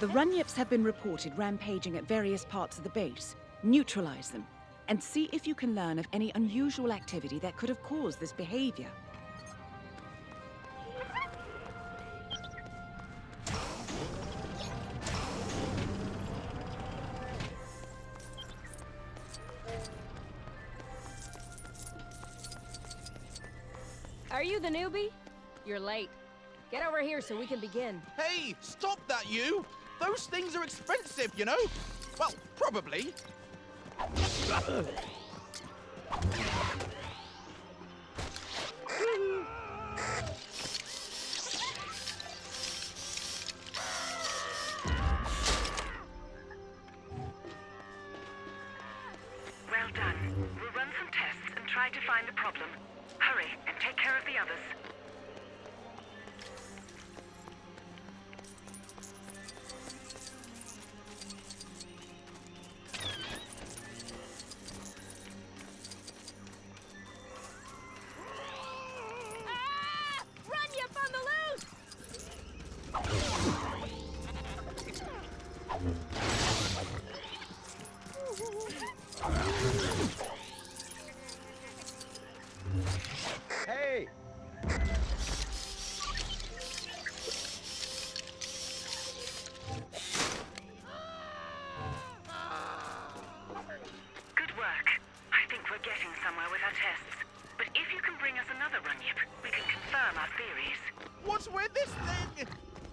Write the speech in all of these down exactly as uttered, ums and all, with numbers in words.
The Runyips have been reported rampaging at various parts of the base. Neutralize them, and see if you can learn of any unusual activity that could have caused this behavior. Are you the newbie? You're late. Get over here so we can begin. Hey, stop that, you! Those things are expensive, you know? Well, probably. Well done. We'll run some tests and try to find the problem. Hurry and take care of the others. Hey! Good work. I think we're getting somewhere with our tests. But if you can bring us another Runyip, we can confirm our theories. What's with this thing?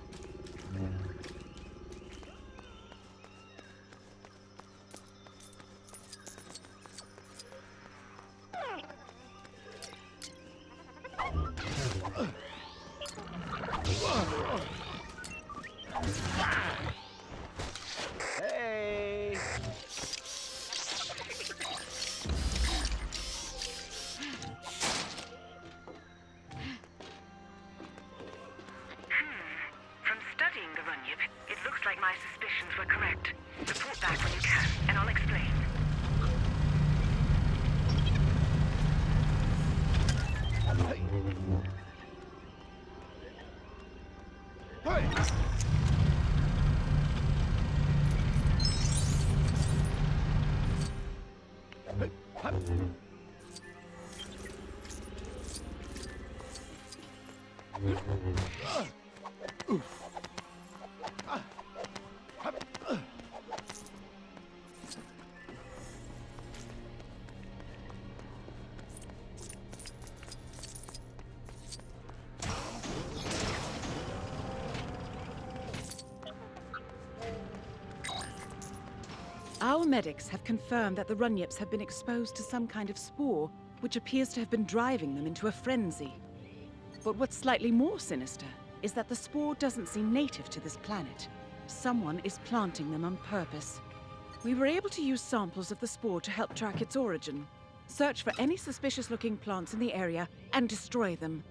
Hey! From studying the Runyip, it looks like my suspicions were correct. Report back when you can, and I'll explain. Hey! Our medics have confirmed that the Runyips have been exposed to some kind of spore, which appears to have been driving them into a frenzy. But what's slightly more sinister is that the spore doesn't seem native to this planet. Someone is planting them on purpose. We were able to use samples of the spore to help track its origin. Search for any suspicious-looking plants in the area and destroy them.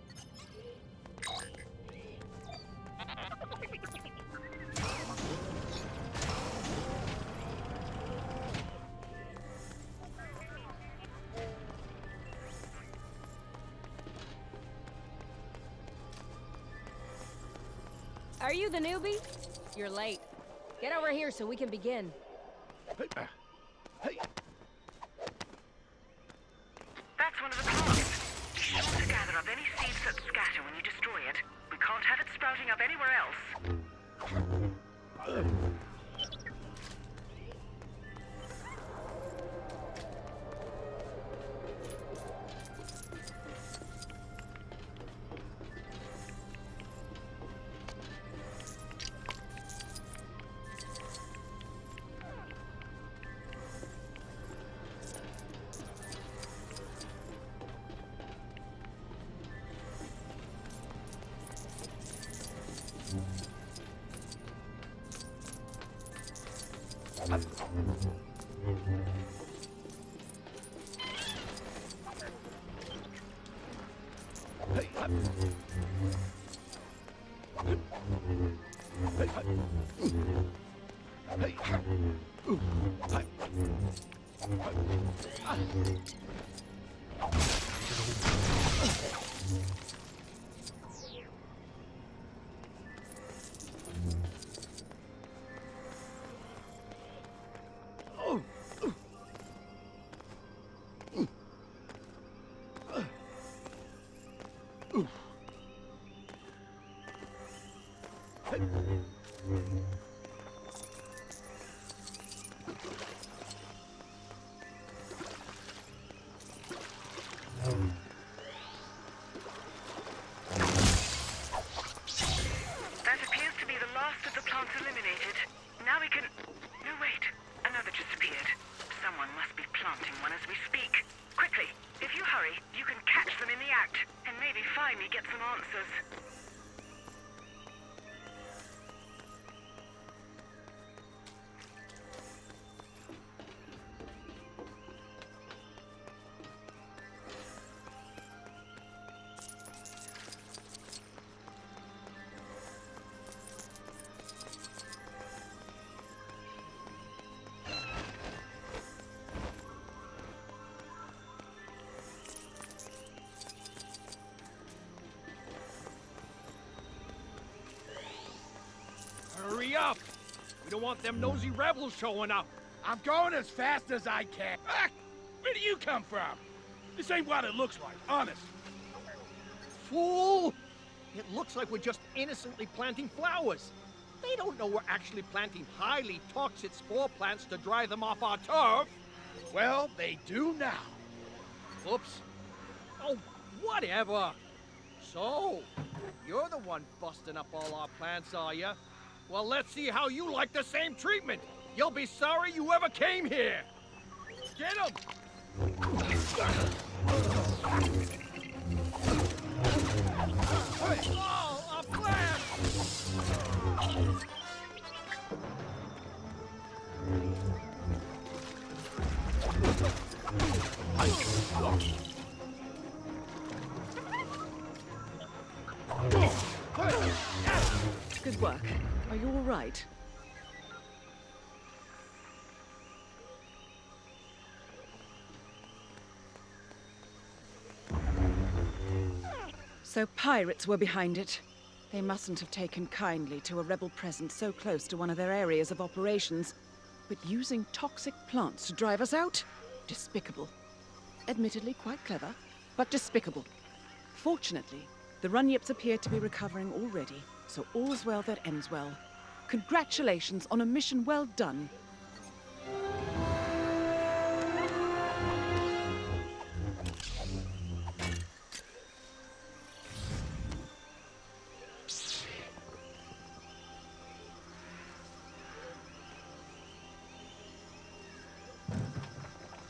Are you the newbie? You're late. Get over here so we can begin. Hey! Hey! That's one of the plants. Be sure to gather up any seeds that scatter when you destroy it. We can't have it sprouting up anywhere else. That appears to be the last of the plants eliminated. Now we can... No, wait. Another just appeared. Someone must be planting one as we speak. Quickly, if you hurry, you can catch them in the act, and maybe finally get some answers. Hurry up! We don't want them nosy rebels showing up. I'm going as fast as I can. Ah, where do you come from? This ain't what it looks like, honest. Fool! It looks like we're just innocently planting flowers. They don't know we're actually planting highly toxic spore plants to dry them off our turf. Well, they do now. Oops. Oh, whatever. So, you're the one busting up all our plants, are ya? Well, let's see how you like the same treatment. You'll be sorry you ever came here. Get him! Oh, our plant! Good work. Are you all right? So pirates were behind it. They mustn't have taken kindly to a rebel presence so close to one of their areas of operations. But using toxic plants to drive us out? Despicable. Admittedly quite clever, but despicable. Fortunately, the Runyips appear to be recovering already, so all's well that ends well. Congratulations on a mission well done.